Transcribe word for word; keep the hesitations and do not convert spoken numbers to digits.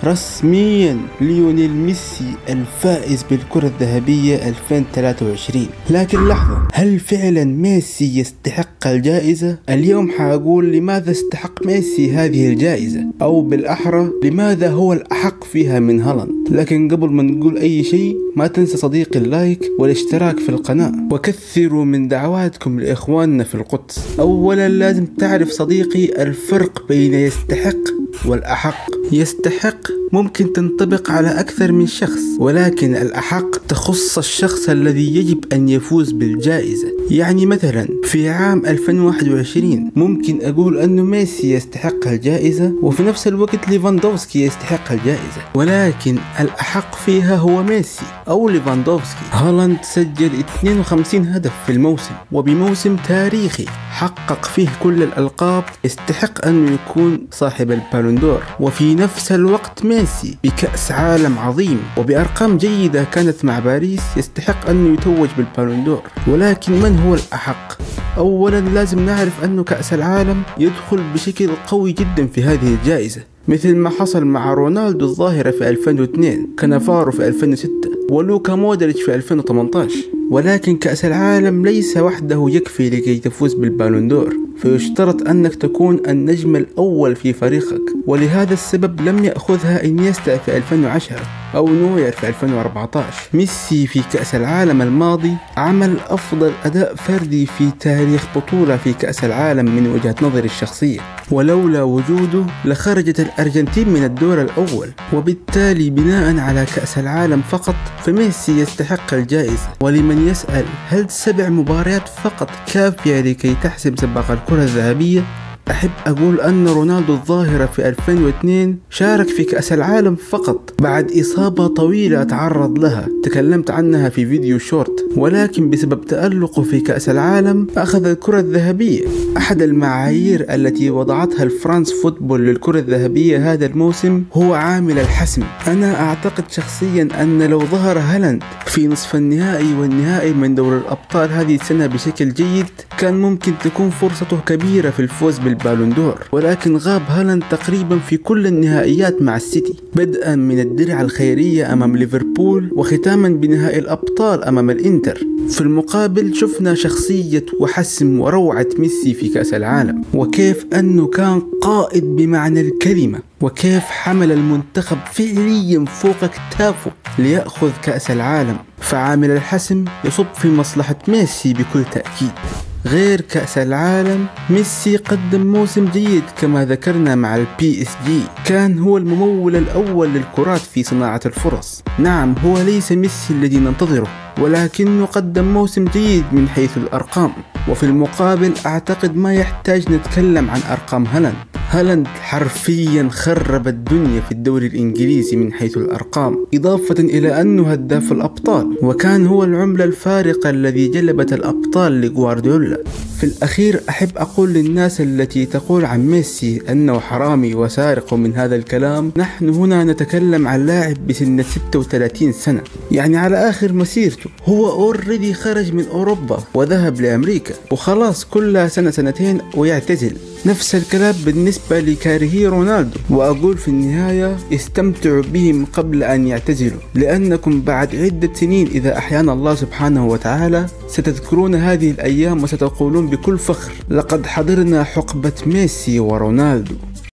رسميا ليونيل ميسي الفائز بالكرة الذهبية ألفين وثلاثة وعشرين. لكن لحظة، هل فعلا ميسي يستحق الجائزة؟ اليوم حاقول لماذا استحق ميسي هذه الجائزة، أو بالأحرى لماذا هو الأحق فيها من هالاند. لكن قبل ما نقول أي شيء ما تنسى صديقي اللايك والاشتراك في القناة، وكثروا من دعواتكم لإخواننا في القدس. أولا لازم تعرف صديقي الفرق بين يستحق والأحق. يستحق ممكن تنطبق على أكثر من شخص، ولكن الأحق تخص الشخص الذي يجب أن يفوز بالجائزة. يعني مثلا في عام ألفين وواحد وعشرين ممكن أقول أنه ميسي يستحق الجائزة، وفي نفس الوقت ليفاندوفسكي يستحق الجائزة، ولكن الأحق فيها هو ميسي أو ليفاندوفسكي. هالاند سجل اثنين وخمسين هدف في الموسم، وبموسم تاريخي حقق فيه كل الألقاب، يستحق أنه يكون صاحب البالون دور. وفي نفس الوقت ميسي بكأس عالم عظيم وبأرقام جيدة كانت مع باريس يستحق أنه يتوج بالبالون دور. ولكن من هو الأحق؟ أولا لازم نعرف أنه كأس العالم يدخل بشكل قوي جدا في هذه الجائزة، مثل ما حصل مع رونالدو الظاهرة في ألفين واثنين، كانافارو في ألفين وستة، ولوكا مودريتش في ألفين وثمانية عشر. ولكن كأس العالم ليس وحده يكفي لكي تفوز بالبالون دور، فيشترط أنك تكون النجم الأول في فريقك، ولهذا السبب لم يأخذها إنيستا في ألفين وعشرة أو نوير في ألفين وأربعة عشر. ميسي في كأس العالم الماضي عمل أفضل أداء فردي في تاريخ بطولة في كأس العالم من وجهة نظري الشخصية، ولولا وجوده لخرجت الأرجنتين من الدور الأول. وبالتالي بناء على كأس العالم فقط فميسي يستحق الجائزة. ولمن يسأل هل سبع مباريات فقط كافية لكي تحسم سباق الكرة الذهبية، أحب أقول أن رونالدو الظاهرة في ألفين واثنين شارك في كأس العالم فقط بعد إصابة طويلة تعرض لها، تكلمت عنها في فيديو شورت، ولكن بسبب تألقه في كأس العالم أخذ الكرة الذهبية. أحد المعايير التي وضعتها الفرانس فوتبول للكرة الذهبية هذا الموسم هو عامل الحسم. أنا أعتقد شخصيا أن لو ظهر هالاند في نصف النهائي والنهائي من دوري الأبطال هذه السنة بشكل جيد كان ممكن تكون فرصته كبيرة في الفوز بالبالون دور، ولكن غاب هالاند تقريبا في كل النهائيات مع السيتي، بدءا من الدرع الخيرية أمام ليفربول وختاما بنهائي الأبطال أمام الإنتر. في المقابل شفنا شخصية وحسم وروعة ميسي في كأس العالم، وكيف أنه كان قائد بمعنى الكلمة، وكيف حمل المنتخب فعليا فوق اكتافه ليأخذ كأس العالم. فعامل الحسم يصب في مصلحة ميسي بكل تأكيد. غير كأس العالم ميسي قدم موسم جيد كما ذكرنا مع البي اس جي، كان هو الممول الأول للكرات في صناعة الفرص. نعم هو ليس ميسي الذي ننتظره، ولكنه قدم موسم جيد من حيث الأرقام. وفي المقابل أعتقد ما يحتاج نتكلم عن أرقام هالاند. هالاند حرفيا خرب الدنيا في الدوري الإنجليزي من حيث الأرقام، إضافة إلى أنه هداف الأبطال، وكان هو العملة الفارقة الذي جلبت الأبطال لغوارديولا. في الأخير أحب أقول للناس التي تقول عن ميسي أنه حرامي وسارق من هذا الكلام، نحن هنا نتكلم عن لاعب بسن ستة وثلاثين سنة، يعني على آخر مسيرته. هو أوريدي خرج من أوروبا وذهب لأمريكا وخلاص، كلها سنة سنتين ويعتزل. نفس الكلام بالنسبة لكارهي رونالدو، وأقول في النهاية استمتعوا بهم قبل أن يعتزلوا، لأنكم بعد عدة سنين إذا أحيانا الله سبحانه وتعالى ستذكرون هذه الأيام وستقولون بكل فخر لقد حضرنا حقبة ميسي ورونالدو.